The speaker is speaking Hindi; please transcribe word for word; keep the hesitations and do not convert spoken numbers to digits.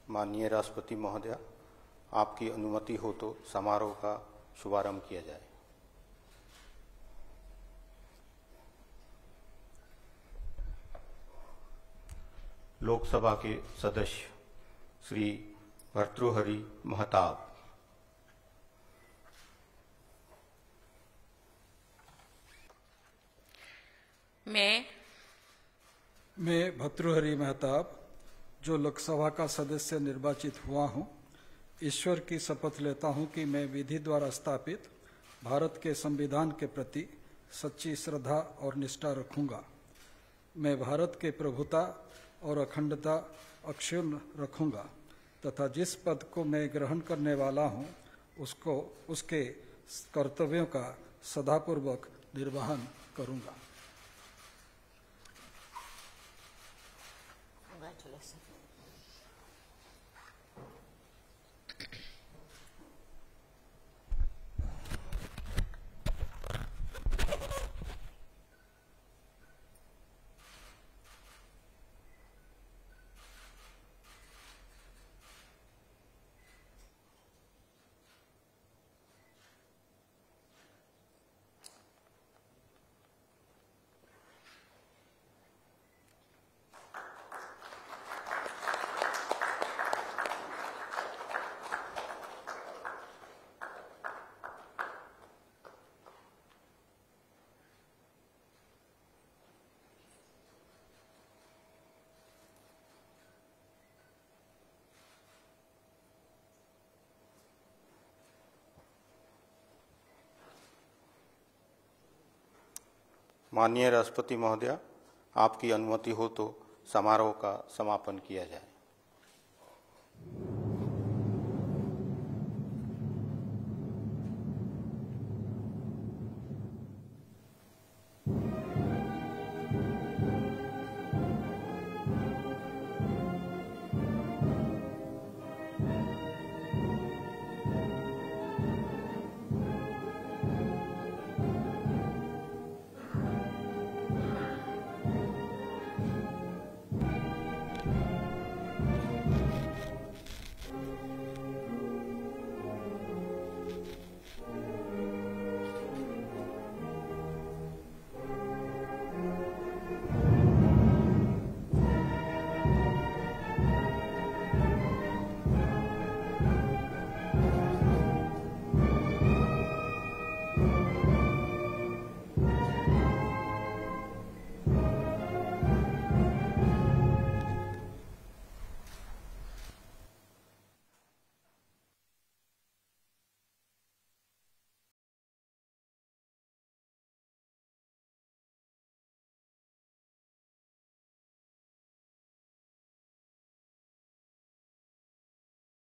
माननीय राष्ट्रपति महोदय, आपकी अनुमति हो तो समारोह का शुभारंभ किया जाए। लोकसभा के सदस्य श्री भर्तृहरि महताब। मैं मैं भर्तृहरि महताब, जो लोकसभा का सदस्य निर्वाचित हुआ हूं, ईश्वर की शपथ लेता हूं कि मैं विधि द्वारा स्थापित भारत के संविधान के प्रति सच्ची श्रद्धा और निष्ठा रखूंगा। मैं भारत के प्रभुता और अखंडता अक्षुण्ण रखूंगा तथा जिस पद को मैं ग्रहण करने वाला हूं, उसको उसके कर्तव्यों का सदापूर्वक निर्वहन करूंगा। माननीय राष्ट्रपति महोदय, आपकी अनुमति हो तो समारोह का समापन किया जाए।